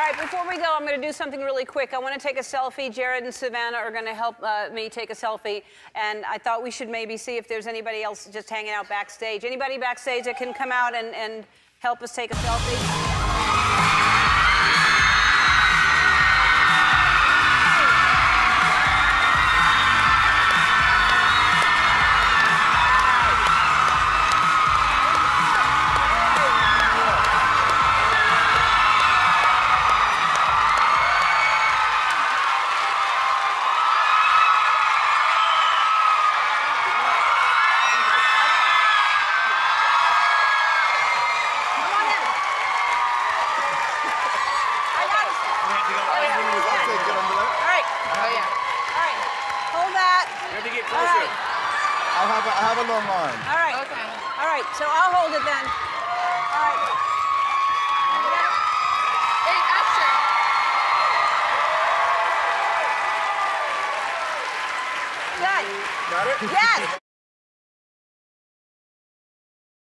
right, before we go, I'm going to do something really quick. I want to take a selfie. Jared and Savannah are going to help me take a selfie. And I thought we should maybe see if there's anybody else just hanging out backstage. Anybody backstage that can come out and help us take a selfie? I have a long arm. All right. Okay. All right. So I'll hold it then. All right. Hey, Usher. Good. Got it? Yes.